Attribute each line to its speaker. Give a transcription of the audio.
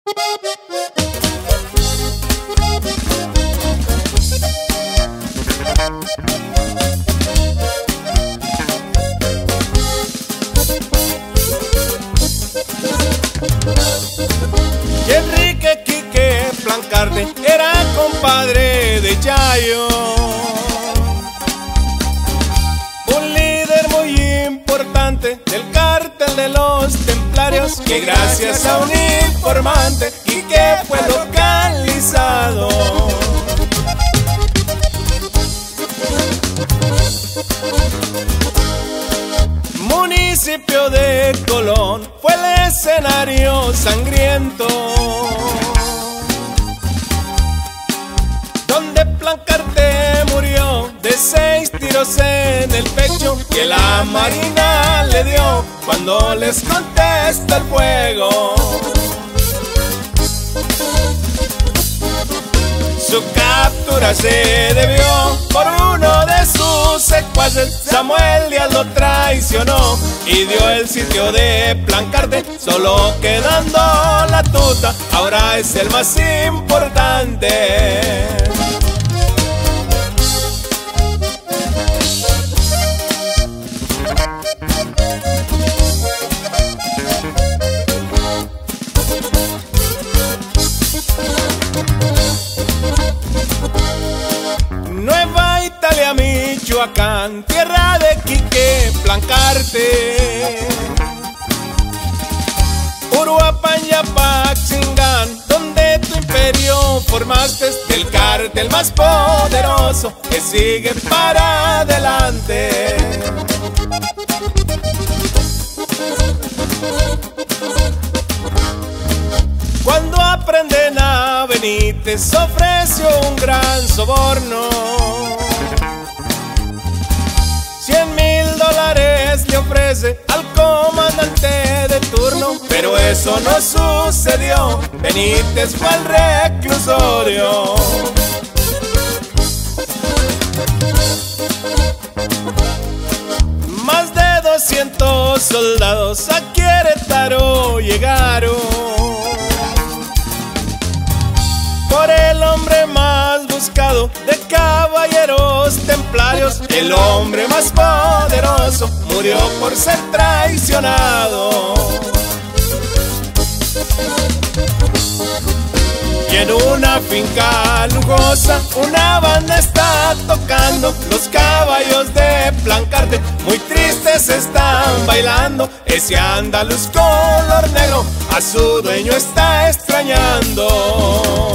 Speaker 1: Y Enrique Quique Plancarte era compadre de Yayo, un líder muy importante del cártel de los templarios, que gracias a un informante Quique fue localizado. Municipio de Colón fue el escenario sangriento, donde Plancarte murió de 6 tiros en el pecho que la Marina le dio cuando les contesta el fuego. Su captura se debió por uno de sus secuaces. Samuel Díaz lo traicionó y dio el sitio de Plancarte, solo quedando la tuta, ahora es el más importante. Nueva Italia, Michoacán, tierra de Quique Plancarte. Uruapan, Yapaxingán, donde tu imperio formaste, el cártel más poderoso que sigue para adelante. Cuando aprenden a Benítez ofreció un gran soborno, $100,000 le ofrece al comandante de turno, pero eso no sucedió, Benítez fue al reclusorio. Más de 200 soldados a Querétaro llegaron por el hombre más buscado de caballeros templarios. El hombre más poderoso murió por ser traicionado. Y en una finca lujosa una banda está tocando, los caballos de Plancarte muy tristes están bailando. Ese andaluz color negro a su dueño está extrañando.